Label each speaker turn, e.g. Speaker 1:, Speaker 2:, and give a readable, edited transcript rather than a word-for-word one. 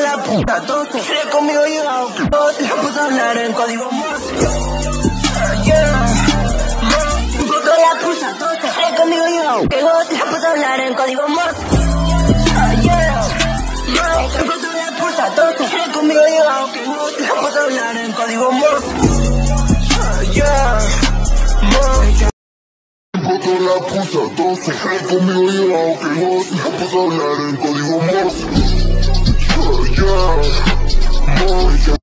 Speaker 1: la puta 12. Quiere conmigo llegado, la puse a hablar en código Morse. Explotó la puta 12. Quiere conmigo llegado, la puse a hablar en código Morse. Explotó la puta 12. Quiere conmigo llegado, la puse a hablar en código Morse.
Speaker 2: Explotó la puta 12, conmigo llegado que vos la puse a hablar en código Morse.